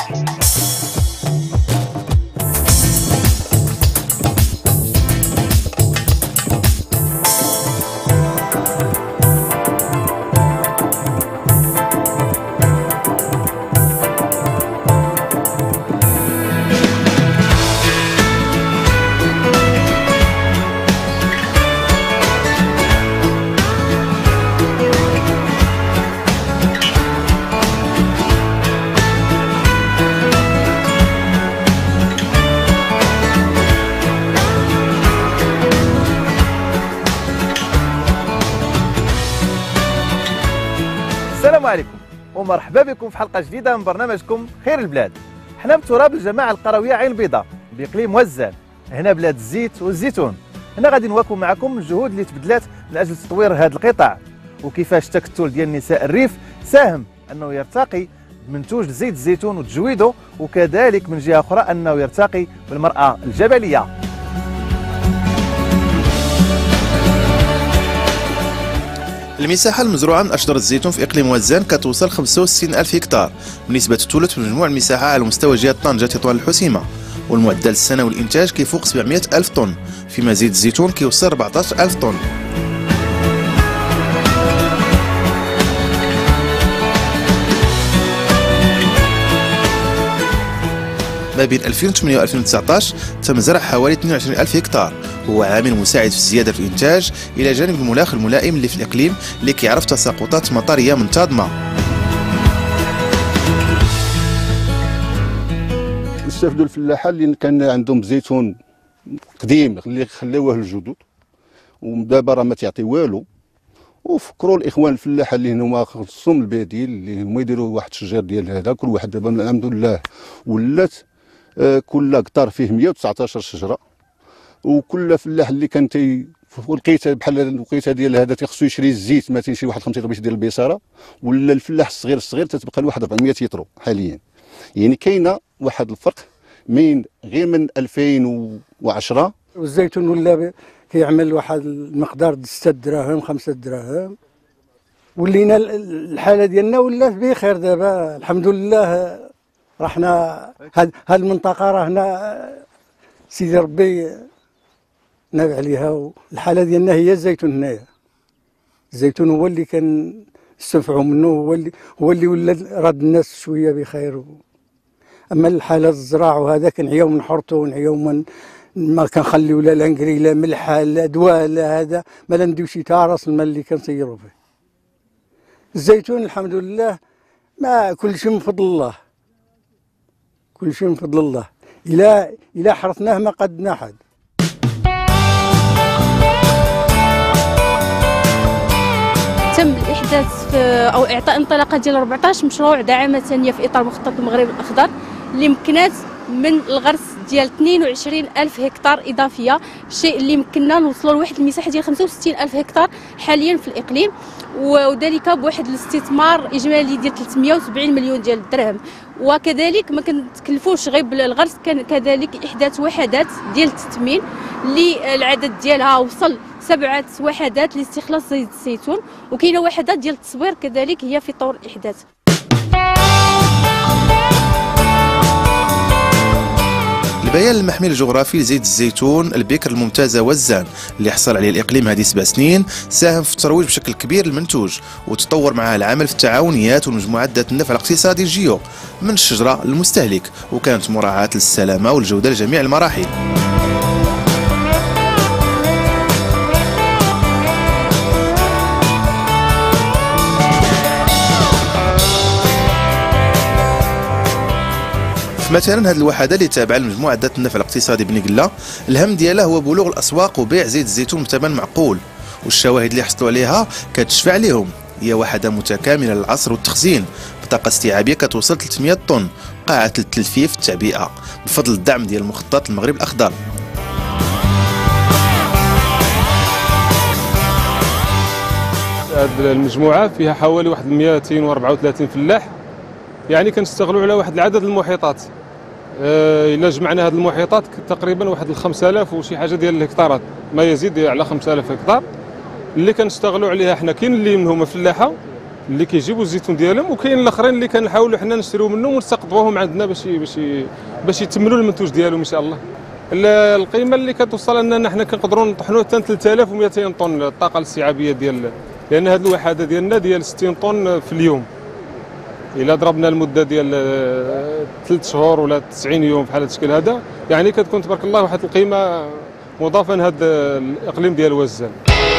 السلام عليكم ومرحبا بكم في حلقه جديده من برنامجكم خير البلاد. حنا بتراب الجماعه القرويه عين البيضاء باقليم وزان، هنا بلاد الزيت والزيتون. هنا غادي نواكب معكم الجهود اللي تبذلات من اجل تطوير هذا القطاع، وكيفاش التكتل ديال نساء الريف ساهم انه يرتقي بمنتوج زيت الزيتون وتجويده، وكذلك من جهه اخرى انه يرتقي بالمراه الجبليه. المساحة المزروعة من أشجار الزيتون في إقليم وزان كتوصل 65 ألف هكتار بنسبة الثلث من مجموع المساحة على مستوى جهة طنجة تطوان الحسيمة، والمعدل السنوي الإنتاج كيفوق 700 ألف طن، فيما زيت الزيتون كيوصل 14 ألف طن. ما بين 2008 و 2019 تم زرع حوالي 22 ألف هكتار، وهو عامل مساعد في الزيادة في الإنتاج إلى جانب المناخ الملائم اللي في الإقليم اللي كيعرف تساقطات مطرية منتظمة. استفدوا الفلاحة اللي كان عندهم زيتون قديم اللي خلاوه للجدد ودابا راه ما تعطي والو، وفكروا الاخوان الفلاحه اللي هما خصهم البديل اللي هما يديروا واحد الشجر ديال هذا. كل واحد دابا الحمد لله ولات كل قطار فيه 119 شجره، وكل فلاح اللي كان في الوقيته بحال الوقيته ديال هذا تيخصو يشري الزيت مثلا شي واحد 5 باش يدير البصاره، ولا الفلاح الصغير تتبقى له واحد 400 يطرو حاليا. يعني كاينه واحد الفرق من غير من 2010. والزيتون ولا كيعمل واحد المقدار 6 دراهم 5 دراهم، ولينا الحاله ديالنا ولات بخير دابا الحمد لله. رحنا هاد المنطقه راهنا سيدي ربي نافع عليها، والحاله ديالنا هي الزيتون. هنايا الزيتون هو اللي كنستنفعوا منه، هو اللي ولا راد الناس شويه بخير. اما الحاله الزراع وهذا كنعياو من حرته ونعياو من ما كنخليو لا لانكري لا ملح لا دواء لا هذا، ما نديو شي تاع راس المال اللي كنسيروا فيه. الزيتون الحمد لله ما كل شيء من فضل الله، كل شيء من فضل الله. إلا حرثناه ما قدنا حد. تم الإحداث أو إعطاء انطلاقة ديال 14 مشروع دعامة ثانية في إطار مخطط المغرب الأخضر اللي مكنات من الغرس ديال 22 ألف هكتار إضافية، الشيء اللي مكننا نوصلوا لواحد المساحة ديال 65 ألف هكتار حاليا في الإقليم، وذلك بواحد الاستثمار إجمالي ديال 370 مليون ديال الدرهم. وكذلك ما كنتكلفوش غير بالغرس، كان كذلك إحداث وحدات ديال التثمين اللي العدد ديالها وصل 7 وحدات لاستخلاص زيت الزيتون، وكاينه وحدات ديال التصوير كذلك هي في طور الإحداث. البيان المحمي الجغرافي لزيت الزيتون البكر الممتازة وزان اللي حصل عليه الإقليم هذه 7 سنين ساهم في الترويج بشكل كبير للمنتوج، وتطور معها العمل في التعاونيات والمجموعات ذات النفع الاقتصادي الجيو من الشجرة للمستهلك، وكانت مراعاة للسلامة والجودة لجميع المراحل. مثلا هذه الوحده اللي تابعه لمجموعه ذات النفع الاقتصادي بنقله، الهم ديالها هو بلوغ الاسواق وبيع زيت الزيتون بثمن معقول، والشواهد اللي حصلوا عليها كتشفع عليهم. هي وحده متكامله للعصر والتخزين بطاقه استيعابيه كتوصل 300 طن، قاعه التلفيف التعبئه بفضل الدعم ديال مخطط المغرب الاخضر. هذه المجموعه فيها حوالي واحد 234 فلاح، يعني كنشتغلوا على واحد العدد المحيطات. الا جمعنا هذه المحيطات تقريبا واحد 5000 وشي حاجه ديال الهكتارات، ما يزيد على 5000 هكتار اللي كنشتغلوا عليها حنا. كاين اللي منهم فلاحه اللي كيجيبوا الزيتون ديالهم، وكاين الاخرين اللي كنحاولوا حنا نشريو منهم ونستقطبوهم عندنا باش يتملوا المنتوج ديالهم ان شاء الله. القيمه اللي كتوصل اننا حنا كنقدروا نطحنوا حتى 3200 طن الطاقه الاستيعابيه ديال، لان هذه الوحده ديالنا ديال 60 طن في اليوم. الا ضربنا المده ديال 3 شهور ولا 90 يوم بحال هذا الشكل هذا، يعني كتكون تبارك الله واحد القيمه مضافه لهذا الاقليم ديال وزان.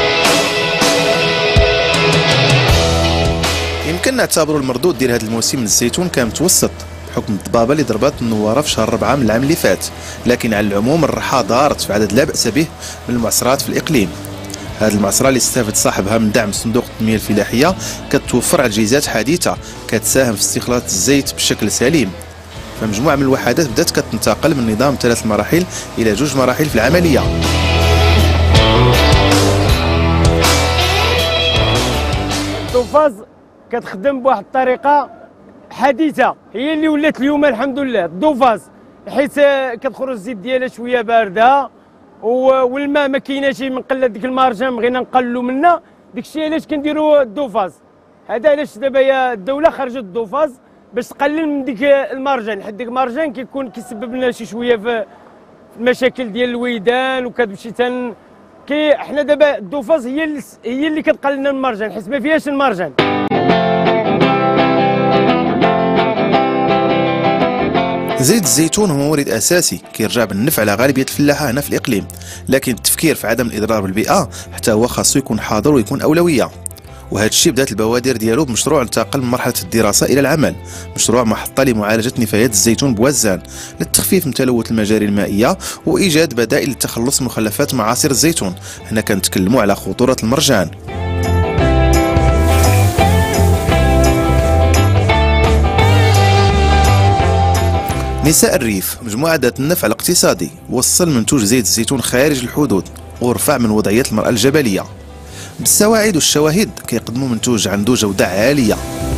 يمكن نعتبروا المردود ديال هذا الموسم من الزيتون كان متوسط بحكم الضبابه اللي ضربات النواره في شهر 4 من العام اللي فات، لكن على العموم الرحى دارت في عدد لا باس به من المعصرات في الاقليم. هذه المعصره اللي استفاد صاحبها من دعم صندوق التنميه الفلاحيه كتوفر عجيزات حديثه كتساهم في استخلاص الزيت بشكل سليم. فمجموعه من الوحدات بدات كتنتقل من نظام 3 مراحل الى 2 مراحل في العمليه. الدوفاز كتخدم بواحد الطريقه حديثه، هي اللي ولات اليوم الحمد لله الدوفاز، حيت كتخرج الزيت ديالها شويه بارده والماء ما كايناش من قله ديك المارجان، بغينا نقللوا منها، داكشي علاش كنديروا الدوفاز. هذا علاش دابا هي الدوله خرجت الدوفاز باش تقلل من ديك المارجان، حيت ديك المارجان كيكون كيسبب لنا شي شويه في المشاكل ديال الويدان، وكتمشي حنا دابا الدوفاز هي اللي كتقلل لنا المارجان، حيت ما فيهاش المارجان. زيت الزيتون هو مورد اساسي كيرجع بالنفع على غالبيه الفلاحه هنا في الاقليم، لكن التفكير في عدم الاضرار بالبيئه حتى هو خاصو يكون حاضر ويكون اولويه. وهذا الشيء بدات البوادر ديالو بمشروع انتقل من مرحله الدراسه الى العمل، مشروع محطه لمعالجه نفايات الزيتون بوزان للتخفيف من تلوث المجاري المائيه وايجاد بدائل للتخلص من مخلفات معاصر الزيتون. هنا كنتكلموا على خطوره المرجان. نساء الريف مجموعة ذات النفع الاقتصادي وصل منتوج زيت الزيتون خارج الحدود ورفع من وضعية المرأة الجبلية. بالسواعد والشواهد كيقدموا منتوج عنده جودة عالية.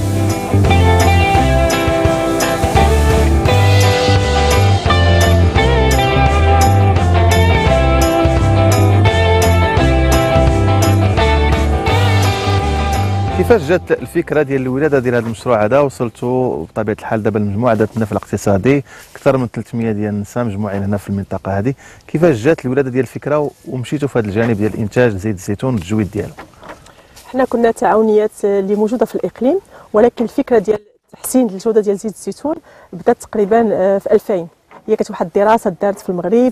كيفاش جات الفكره ديال الولاده ديال هذا المشروع هذا؟ وصلتوا بطبيعه الحال دابا المجموعه ذات النفع الاقتصادي، اكثر من 300 ديال النساء مجموعين هنا في المنطقه هذه، كيفاش جات الولاده ديال الفكره ومشيتوا في هذا الجانب ديال انتاج زيت الزيتون والتجويد ديالو؟ حنا كنا تعاونيات اللي موجوده في الاقليم، ولكن الفكره ديال تحسين الجوده ديال زيت الزيتون بدات تقريبا في 2000. هي كانت واحد الدراسه دارت في المغرب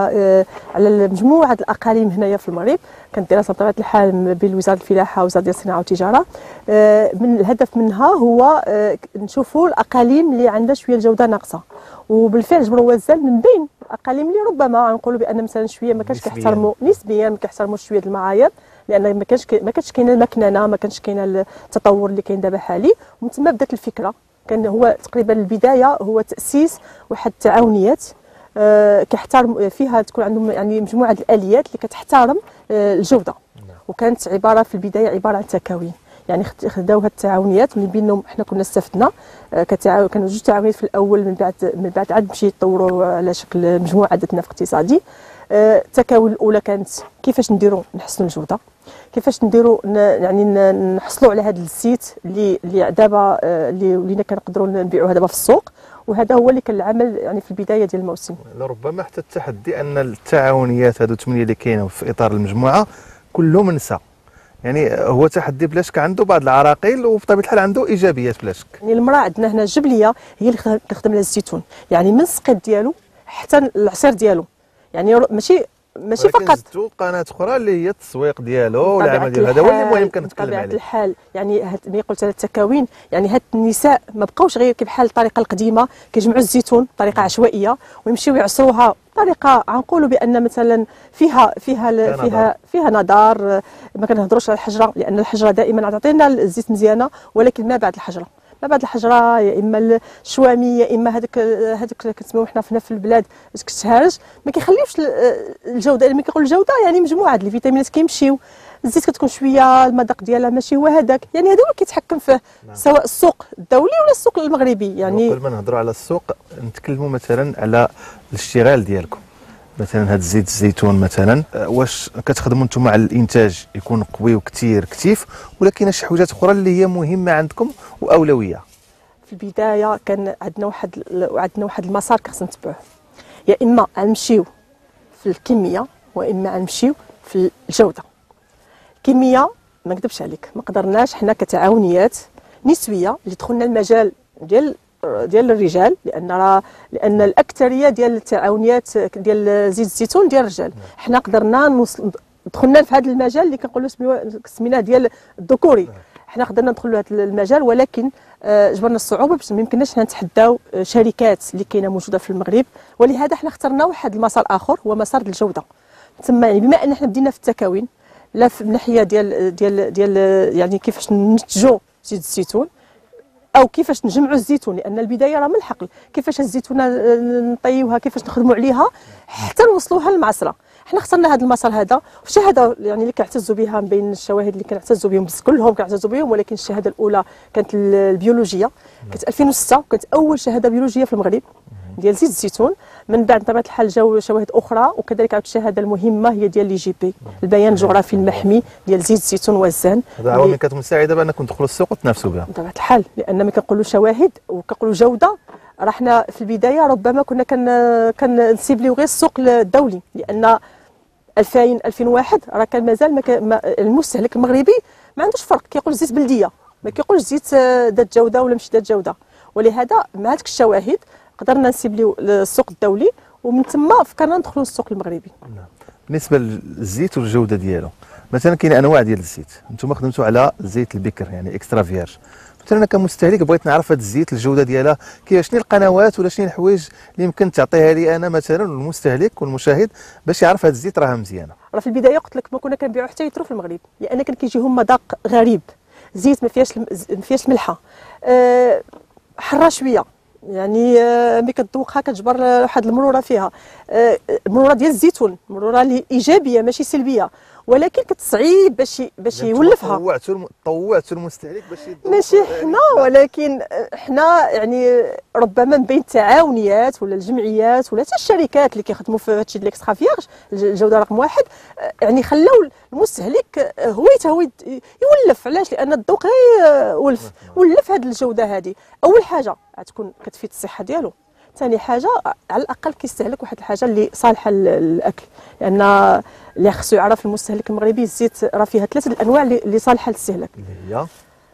على مجموعه الاقاليم هنايا في المغرب، كانت دراسه بطبيعه الحال بين وزاره الفلاحه ووزاره ديال الصناعه والتجاره. من الهدف منها هو نشوفوا الاقاليم اللي عندها شويه الجوده ناقصه، وبالفعل جبروا وزان من بين الاقاليم اللي ربما نقولوا بان مثلا شويه ما كانش كيحترموا نسبيا، ما كيحترموش شويه المعايير، لان ما كانش كاينه المكننه، ما كانش كاينه التطور اللي كاين دابا حالي. ومن ثم بدات الفكره، كان هو تقريبا البدايه هو تاسيس واحد التعاونيات كيحترم فيها تكون عندهم يعني مجموعه الاليات اللي كتحترم الجوده، وكانت عباره في البدايه عباره عن تكاوين. يعني خداو هاد التعاونيات من بينهم حنا كنا استفدنا، كانوا 2 تعاونيات في الاول، من بعد عاد مشي يطوروا على شكل مجموعه ذات نفع اقتصادي. التكاون الاولى كانت كيفاش نديروا نحسنوا الجوده، كيفاش نديروا يعني نحصلوا على هذا الزيت اللي دابا اللي ولينا كنقدروا نبيعوه دابا في السوق، وهذا هو اللي كان العمل يعني في البدايه ديال الموسم. لربما حتى التحدي ان التعاونيات هذو 8 اللي كاينه في اطار المجموعه كلهم نساء، يعني هو تحدي بلا شك عنده بعض العراقيل وبطبيعه الحال عنده ايجابيات بلا شك. يعني المراه عندنا هنا الجبليه هي اللي كتخدم على الزيتون، يعني من السقيط ديالو حتى العصير ديالو، يعني ماشي فقط. زدتوا قناه اخرى اللي هي التسويق ديالو والعمل ديالو، هذا هو اللي مهم كنتكلم عليه. بطبيعه الحال يعني ملي قلت على التكاوين، يعني هاد النساء ما بقاوش غير بحال الطريقه القديمه كيجمعوا الزيتون بطريقه عشوائيه ويمشيو يعصروها بطريقه غنقولوا بان مثلا فيها نضار. ما كنهضروش على الحجره، لان الحجره دائما تعطينا الزيت مزيانه، ولكن ما بعد الحجره يا اما الشوامي يا اما هذاك كنسميوه حنا في البلاد الشهارج، ما كيخليوش الجوده. لما كيقول الجوده يعني مجموعه ديال الفيتامينات كيمشيو، الزيت كتكون شويه المذاق ديالها ماشي هو هذاك، يعني هذا هو كيتحكم فيه سواء السوق الدولي ولا السوق المغربي. يعني قبل ما نهضروا على السوق نتكلموا مثلا على الاشتغال ديالكم. مثلا هذا زيت الزيتون مثلا واش كتخدموا نتوما على الانتاج يكون قوي وكثير كثيف، ولا كاينه شي حاجات اخرى اللي هي مهمه عندكم واولويه؟ في البدايه كان عندنا واحد المسار خصنا نتبعوه، يا اما غنمشيو في الكميه واما غنمشيو في الجوده. الكميه ما نكذبش عليك ما قدرناش حنا كتعاونيات نسويه اللي دخلنا المجال ديال الرجال، لان الاكثريه ديال التعاونيات ديال زيت الزيتون ديال الرجال. حنا قدرنا دخلنا في هذا المجال اللي كنقولوا سميناه ديال الذكوري. حنا قدرنا ندخلوا هذا المجال، ولكن جبرنا الصعوبه باش ما يمكنناش حنا نتحداو شركات اللي كاينه موجوده في المغرب، ولهذا حنا اخترنا واحد المسار اخر هو مسار الجوده. تما يعني بما ان حنا بدينا في التكوين لا في الناحيه ديال يعني كيفاش ننتجوا زيت الزيتون او كيفاش نجمعوا الزيتون، لان البدايه راه من الحقل، كيفاش الزيتونه نطيوها كيفاش نخدموا عليها حتى نوصلوها للمعصره. حنا اخترنا هذا المسار هذا، والشهاده يعني اللي كنعتزوا بها من بين الشواهد اللي كنعتزوا بهم، بس كلهم كنعتزوا بهم، ولكن الشهاده الاولى كانت البيولوجيه، كانت 2006 وكانت اول شهاده بيولوجيه في المغرب ديال زيت الزيتون. من بعد بطبيعه الحال جاو شواهد اخرى، وكذلك عاود الشهاده المهمه هي ديال لي جي بي، البيان الجغرافي المحمي ديال زيت الزيتون والزان. هذا عوامل كانت مساعده بانكم تدخلوا السوق وتنافسوا بها بطبيعه الحال، لان ملي كنقولوا شواهد وكنقولوا جوده، راه حنا في البدايه ربما كنا كنسيبليو غير السوق الدولي، لان 2001 راه كان مازال المستهلك المغربي ما عندوش فرق، كيقول زيت بلديه ما كيقولش زيت ذات جوده ولا ماشي ذات جوده. ولهذا مع هذيك الشواهد قدرنا نسيبليو السوق الدولي، ومن ثم فكرنا ندخلوا للسوق المغربي. بالنسبه للزيت والجوده ديالو، مثلا كاين انواع ديال الزيت، انتم خدمتوا على زيت البكر يعني اكسترا فيرج. مثلا انا كمستهلك بغيت نعرف هذا الزيت الجوده ديالها كيفاش، شنو القنوات ولا شنو الحوايج اللي يمكن تعطيها لي انا مثلا المستهلك والمشاهد باش يعرف هذا الزيت راها مزيانه؟ راه في البدايه قلت لك ما كنا كنبيعوا حتى يترو في المغرب، لان كان كيجيهم مذاق غريب، زيت ما فيهاش ملحه، حرة شويه، يعني ملي كتذوقها كتجبر واحد المروره فيها، المروره ديال الزيتون مروره اللي ايجابيه ماشي سلبيه، ولكن كتصعيب باش يولفها. طوعتوا المستهلك باش ماشي حنا، ولكن حنا يعني ربما من بين التعاونيات ولا الجمعيات ولا حتى الشركات اللي كيخدموا في هادشي ديال الاكسترا فيرج الجوده رقم واحد، يعني خلاو المستهلك هو يولف. علاش؟ لان الذوق ولف هذه الجوده هذه. اول حاجه غتكون كتفيد الصحه ديالو، ثاني حاجه على الاقل كيستهلك واحد الحاجه اللي صالحه للاكل، لان اللي خصو يعرف المستهلك المغربي الزيت راه فيها 3 الانواع اللي صالحه للاستهلاك، اللي هي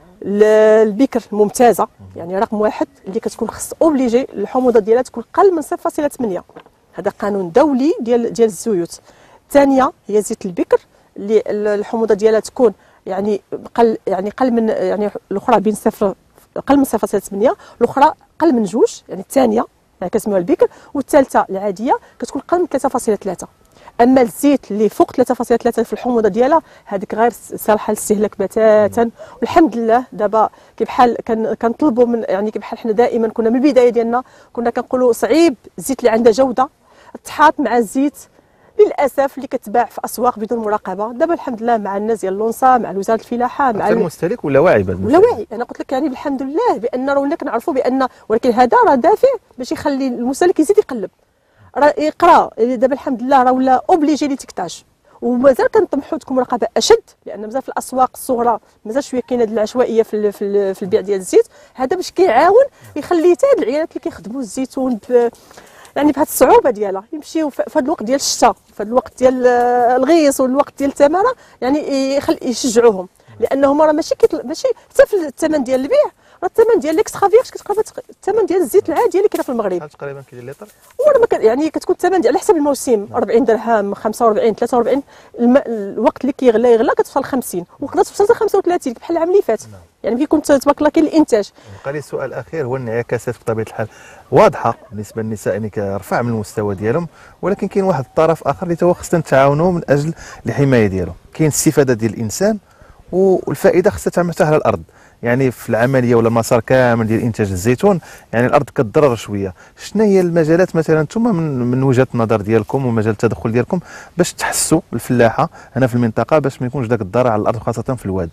البكر الممتازه يعني رقم واحد اللي كتكون خص اوبليجي الحموضه ديالها تكون اقل من 0.8، هذا قانون دولي ديال الزيوت. الثانيه هي زيت البكر اللي الحموضه ديالها تكون يعني قل من يعني الاخرى بين اقل من 0.8، الاخرى اقل من 2، يعني الثانيه يعني كنسميوها البكر، والثالثه العاديه كتكون اقل من 3.3. اما الزيت اللي فوق 3.3 في الحموضه ديالها هذيك غير صالحه للاستهلاك بتاتا. والحمد لله دابا كيبحال كنطلبوا من يعني كيبحال حنا دائما كنا من البدايه ديالنا كنا كنقولوا صعيب الزيت اللي عنده جوده تحاط مع الزيت للاسف اللي كتباع في اسواق بدون مراقبه. دابا الحمد لله مع الناس ديال لونسا مع وزاره الفلاحه مع المستهلك ولا واعي بهذا ولا واعي. انا قلت لك يعني الحمد لله بان راه ولا كنعرفوا بان، ولكن هذا راه دافع باش يخلي المستهلك يزيد يقلب، راه يقرا. دابا الحمد لله راه ولا اوبليجي لي تكتاج، ومازال كنطمحوا تكون مراقبه اشد، لان مازال في الاسواق الصغرى مازال شويه كاينه العشوائيه في البيع ديال الزيت. هذا باش كيعاون يخلي حتى هاد العيالات اللي كيخدموا الزيتون يعني بهذه الصعوبه ديالها يمشيو في هذا الوقت ديال الشتاء، في هذا الوقت ديال الغيص والوقت ديال التماره، يعني يشجعوهم، لانهم راه ماشي حتى في الثمن ديال البيع، راه الثمن ديال الاكسترا فيرج كتقرب الثمن ديال الزيت العادي اللي كاين في المغرب تقريبا كاين لتر، يعني كتكون الثمن ديال على حسب الموسم 40 درهم 45 43. الوقت اللي كيغلى كتوصل 50 وقدرت توصل حتى 35 بحال العام اللي فات. يعني كيكون تبارك الله كاين الانتاج. بقى لي سؤال اخير، هو الانعكاسات بطبيعه الحال واضحه بالنسبه للنساء يعني كرفع من المستوى ديالهم، ولكن كاين واحد الطرف اخر اللي هو خصنا نتعاونوا من اجل الحمايه ديالو. كاين الاستفاده ديال الانسان والفائده خصها تعمل حتى على الارض، يعني في العمليه ولا المسار كامل ديال انتاج الزيتون يعني الارض كتضرر شويه. شنو هي المجالات مثلا انتم من وجهه النظر ديالكم ومجال التدخل ديالكم باش تحسوا الفلاحه هنا في المنطقه باش ما يكونش داك الضرر على الارض خاصه في الواد؟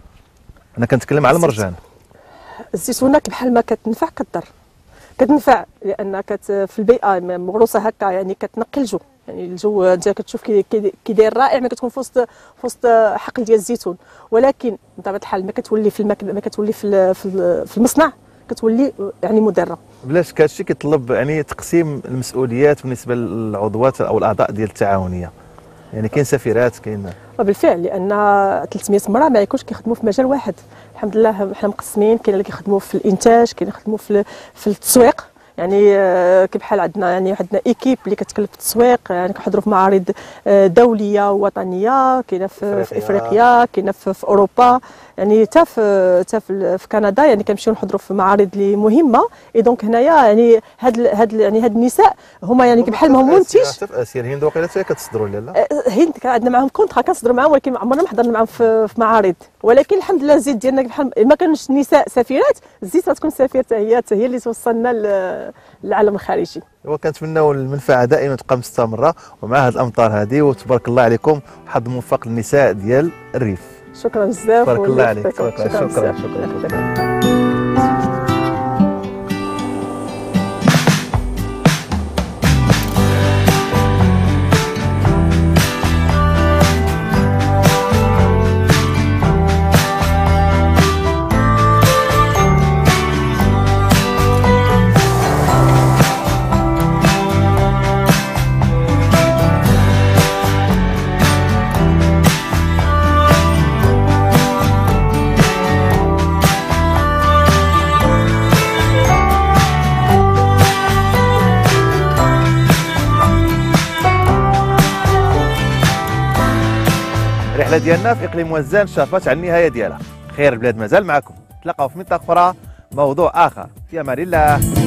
انا كنتكلم على المرجان. الزيتونه بحال ما كتنفع كتضر. كتنفع لان في البيئه مغروسه هكا يعني كتنقي الجو، يعني الجو انت كتشوف كي داير رائع ما كتكون في وسط حقل ديال الزيتون، ولكن بطبيعه الحال ما كتولي في المكن، ما كتولي في المصنع، كتولي يعني مدره. بلا شك هادشي كيطلب يعني تقسيم المسؤوليات بالنسبه للعضوات او الاعضاء ديال التعاونيه. يعني كاين سفيرات كاين بالفعل، لان 300 مرة ما يكونش كيخدموا في مجال واحد. الحمد لله حنا مقسمين، كاين اللي كيخدموا في الانتاج، كاين اللي كيخدموا في التسويق. يعني كي بحال عندنا ايكيب اللي كتكلف في التسويق، يعني كنحضروا في معارض دوليه ووطنيه، كاينه في افريقيا، كاينه في اوروبا، يعني حتى في كندا، يعني كنمشيو نحضروا في معارض اللي مهمه. اي دونك هنايا يعني هاد النساء هما يعني بحال ما هم منتج. حتى في اسيا الهند وقيله حتى كتصدروا لا هند كان عندنا معاهم كونطرا كنصدروا معاهم، ولكن عمرنا ما حضرنا معاهم في معارض. ولكن الحمد لله الزيت ديالنا بحال ما كانش النساء سفيرات، الزيت غتكون سفيره هي اللي توصلنا للعالم الخارجي. وكنتمناو المنفعه دائما تبقى مستمره ومع هذه الامطار هذه، وتبارك الله عليكم، حظ موفق للنساء ديال الريف. شكرا بزاف، بارك الله عليك. شكرا. الرحله ديالنا في اقليم وزان شافت على النهايه ديالها. خير البلاد مازال معكم، تلاقاو في منطقه اخرى، موضوع اخر، في امان الله.